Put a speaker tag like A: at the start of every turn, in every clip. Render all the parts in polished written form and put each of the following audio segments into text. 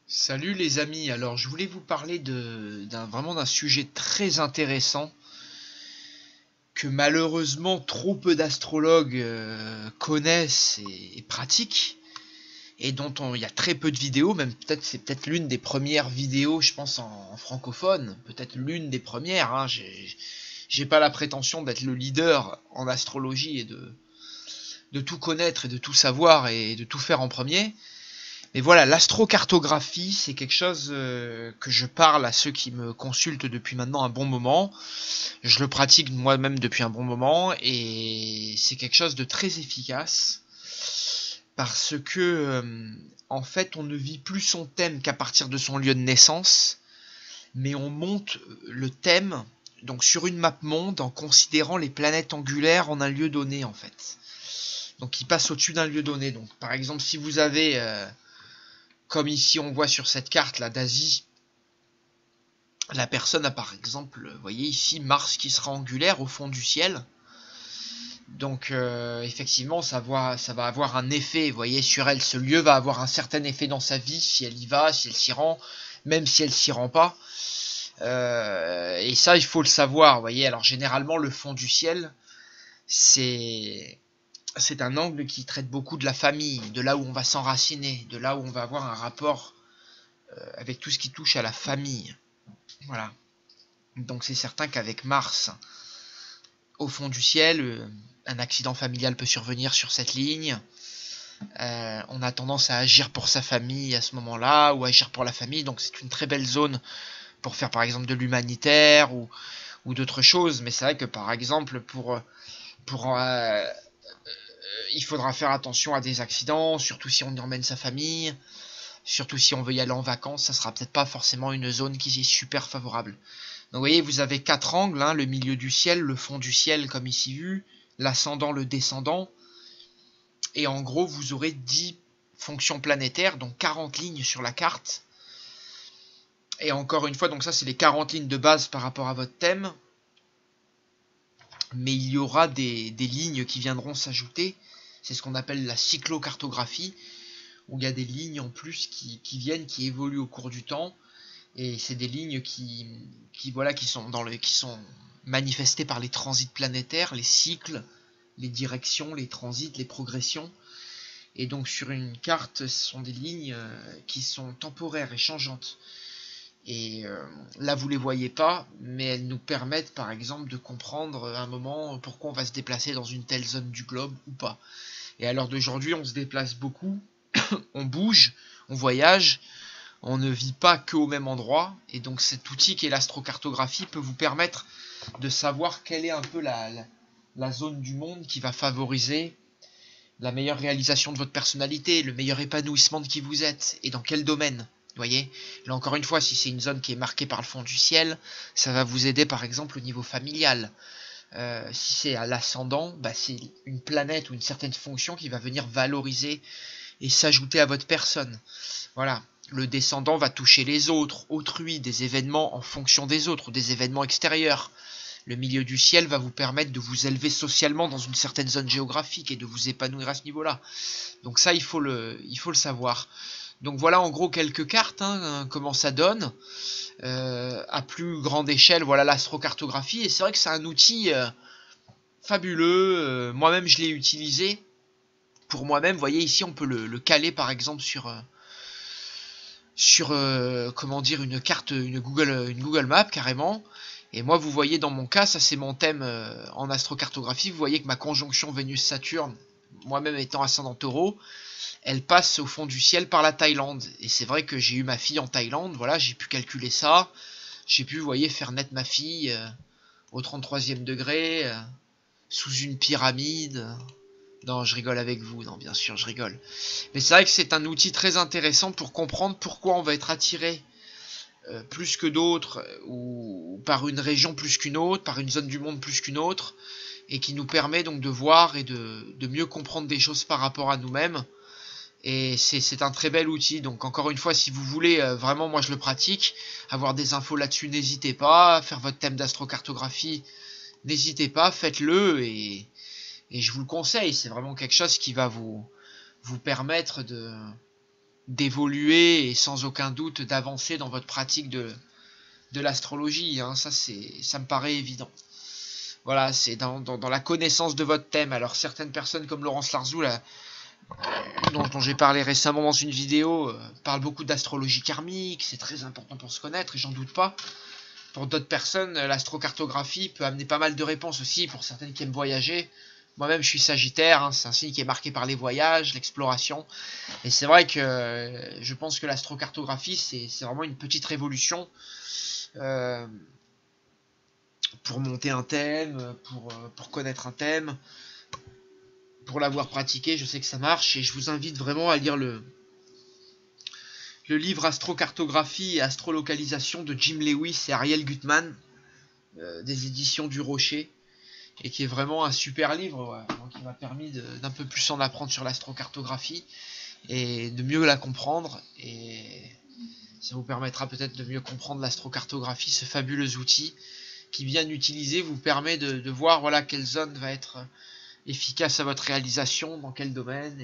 A: Salut les amis, alors je voulais vous parler vraiment d'un sujet très intéressant que malheureusement trop peu d'astrologues connaissent et pratiquent et il y a très peu de vidéos, même peut-être c'est peut-être l'une des premières vidéos je pense en francophone, peut-être l'une des premières, hein. J'ai pas la prétention d'être le leader en astrologie et de tout connaître et de tout savoir et de tout faire en premier. Mais voilà, l'astrocartographie, c'est quelque chose que je parle à ceux qui me consultent depuis maintenant un bon moment. Je le pratique moi-même depuis un bon moment et c'est quelque chose de très efficace parce que en fait, on ne vit plus son thème qu'à partir de son lieu de naissance, mais on monte le thème donc sur une map monde en considérant les planètes angulaires en un lieu donné en fait. Donc, il passe au-dessus d'un lieu donné. Donc, par exemple, si vous avez comme ici on voit sur cette carte là d'Asie, la personne a par exemple, vous voyez ici Mars qui sera angulaire au fond du ciel. Donc effectivement ça va avoir un effet, vous voyez, sur elle. Ce lieu va avoir un certain effet dans sa vie, si elle y va, si elle s'y rend, même si elle s'y rend pas. Et ça il faut le savoir, vous voyez. Alors généralement le fond du ciel, c'est c'est un angle qui traite beaucoup de la famille, de là où on va s'enraciner, de là où on va avoir un rapport avec tout ce qui touche à la famille. Voilà. Donc c'est certain qu'avec Mars au fond du ciel, un accident familial peut survenir sur cette ligne. On a tendance à agir pour sa famille à ce moment-là, ou agir pour la famille. Donc c'est une très belle zone pour faire par exemple de l'humanitaire ou d'autres choses. Mais c'est vrai que par exemple pour il faudra faire attention à des accidents, surtout si on y emmène sa famille. Surtout si on veut y aller en vacances, ça sera peut-être pas forcément une zone qui est super favorable. Donc vous voyez, vous avez quatre angles, hein, le milieu du ciel, le fond du ciel comme ici vu, l'ascendant, le descendant, et en gros vous aurez 10 fonctions planétaires, donc 40 lignes sur la carte. Et encore une fois, donc ça c'est les 40 lignes de base par rapport à votre thème, mais il y aura des lignes qui viendront s'ajouter, c'est ce qu'on appelle la cyclocartographie, où il y a des lignes en plus qui viennent, qui évoluent au cours du temps. Et c'est des lignes voilà, qui sont manifestées par les transits planétaires, les cycles, les directions, les transits, les progressions. Et donc sur une carte, ce sont des lignes qui sont temporaires et changeantes. Et là, vous les voyez pas, mais elles nous permettent par exemple de comprendre à un moment pourquoi on va se déplacer dans une telle zone du globe ou pas. Et à l'heure d'aujourd'hui, on se déplace beaucoup, on bouge, on voyage, on ne vit pas que au même endroit, et donc cet outil qui est l'astrocartographie peut vous permettre de savoir quelle est un peu la zone du monde qui va favoriser la meilleure réalisation de votre personnalité, le meilleur épanouissement de qui vous êtes, et dans quel domaine. Vous voyez, là encore une fois, si c'est une zone qui est marquée par le fond du ciel, ça va vous aider par exemple au niveau familial. Si c'est à l'ascendant, bah, c'est une planète ou une certaine fonction qui va venir valoriser et s'ajouter à votre personne. Voilà. Le descendant va toucher les autres, autrui, des événements en fonction des autres, des événements extérieurs. Le milieu du ciel va vous permettre de vous élever socialement dans une certaine zone géographique et de vous épanouir à ce niveau-là. Donc ça, il faut le savoir. Donc voilà en gros quelques cartes, hein, comment ça donne. À plus grande échelle, voilà l'astrocartographie. Et c'est vrai que c'est un outil fabuleux. Moi-même, je l'ai utilisé pour moi-même. Vous voyez ici, on peut le caler par exemple sur comment dire, une carte, une Google Map carrément. Et moi, vous voyez dans mon cas, ça c'est mon thème en astrocartographie. Vous voyez que ma conjonction Vénus-Saturne, moi-même étant ascendant Taureau, elle passe au fond du ciel par la Thaïlande. Et c'est vrai que j'ai eu ma fille en Thaïlande. Voilà, j'ai pu calculer ça. J'ai pu, vous voyez, faire naître ma fille au 33e degré, sous une pyramide. Non, je rigole avec vous, non, bien sûr, je rigole. Mais c'est vrai que c'est un outil très intéressant pour comprendre pourquoi on va être attiré plus que d'autres, ou par une région plus qu'une autre, par une zone du monde plus qu'une autre, et qui nous permet donc de voir et de mieux comprendre des choses par rapport à nous-mêmes. Et c'est un très bel outil. Donc encore une fois, si vous voulez, vraiment moi je le pratique, avoir des infos là-dessus, n'hésitez pas, faire votre thème d'astrocartographie, n'hésitez pas, faites-le, et je vous le conseille, c'est vraiment quelque chose qui va vous permettre d'évoluer et sans aucun doute d'avancer dans votre pratique de l'astrologie, hein. Ça me paraît évident. Voilà, c'est dans la connaissance de votre thème. Alors certaines personnes comme Laurence Larzou, là, dont j'ai parlé récemment dans une vidéo, parlent beaucoup d'astrologie karmique, c'est très important pour se connaître, et j'en doute pas. Pour d'autres personnes, l'astrocartographie peut amener pas mal de réponses aussi, pour certaines qui aiment voyager. Moi-même, je suis Sagittaire, hein, c'est un signe qui est marqué par les voyages, l'exploration. Et c'est vrai que je pense que l'astrocartographie, c'est vraiment une petite révolution pour monter un thème, pour connaître un thème, pour l'avoir pratiqué. Je sais que ça marche, et je vous invite vraiment à lire le livre Astrocartographie et Astrolocalisation de Jim Lewis et Ariel Gutman, des éditions du Rocher, et qui est vraiment un super livre, ouais, qui m'a permis d'un peu plus en apprendre sur l'astrocartographie et de mieux la comprendre, et ça vous permettra peut-être de mieux comprendre l'astrocartographie, ce fabuleux outil qui, bien utilisé, vous permet de voir, voilà, quelle zone va être efficace à votre réalisation, dans quel domaine.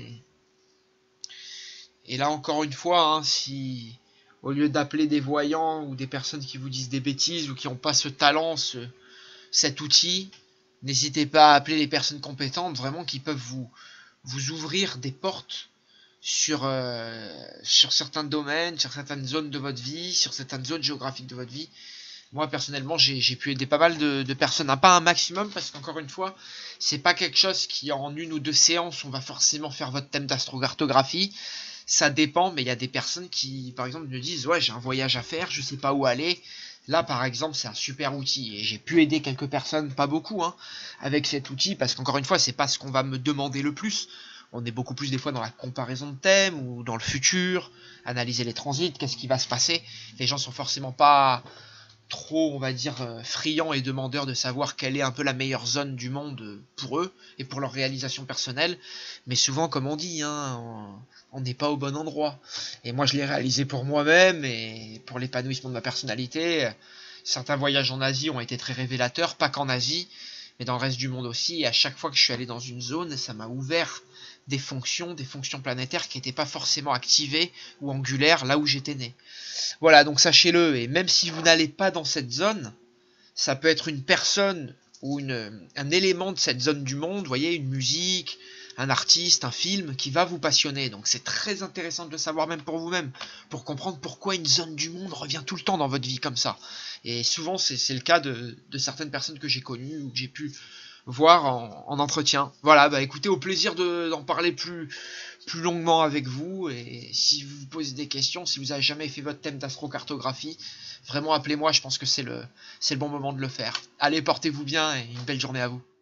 A: Et là, encore une fois, hein, si au lieu d'appeler des voyants ou des personnes qui vous disent des bêtises ou qui n'ont pas ce talent, cet outil, n'hésitez pas à appeler les personnes compétentes, vraiment, qui peuvent vous ouvrir des portes sur certains domaines, sur certaines zones de votre vie, sur certaines zones géographiques de votre vie. Moi, personnellement, j'ai pu aider pas mal de personnes, hein, pas un maximum, parce qu'encore une fois, c'est pas quelque chose qui, en une ou deux séances, on va forcément faire votre thème d'astrocartographie. Ça dépend, mais il y a des personnes qui, par exemple, me disent « Ouais, j'ai un voyage à faire, je sais pas où aller ». Là, par exemple, c'est un super outil, et j'ai pu aider quelques personnes, pas beaucoup, hein, avec cet outil, parce qu'encore une fois, c'est pas ce qu'on va me demander le plus. On est beaucoup plus des fois dans la comparaison de thèmes, ou dans le futur, analyser les transits, qu'est-ce qui va se passer. Les gens sont forcément pas trop, on va dire, friands et demandeurs de savoir quelle est un peu la meilleure zone du monde pour eux et pour leur réalisation personnelle. Mais souvent, comme on dit, hein, on n'est pas au bon endroit. Et moi, je l'ai réalisé pour moi-même et pour l'épanouissement de ma personnalité. Certains voyages en Asie ont été très révélateurs, pas qu'en Asie, mais dans le reste du monde aussi. Et à chaque fois que je suis allé dans une zone, ça m'a ouvert des fonctions planétaires qui n'étaient pas forcément activées ou angulaires là où j'étais né. Voilà, donc sachez-le, et même si vous n'allez pas dans cette zone, ça peut être une personne ou un élément de cette zone du monde, vous voyez, une musique, un artiste, un film, qui va vous passionner. Donc c'est très intéressant de le savoir même pour vous-même, pour comprendre pourquoi une zone du monde revient tout le temps dans votre vie comme ça. Et souvent c'est le cas de certaines personnes que j'ai connues ou que j'ai pu voir en entretien. Voilà, bah écoutez, au plaisir d'en parler plus longuement avec vous, et si vous vous posez des questions, si vous n'avez jamais fait votre thème d'astrocartographie, vraiment appelez-moi, je pense que c'est le bon moment de le faire. Allez, portez-vous bien et une belle journée à vous.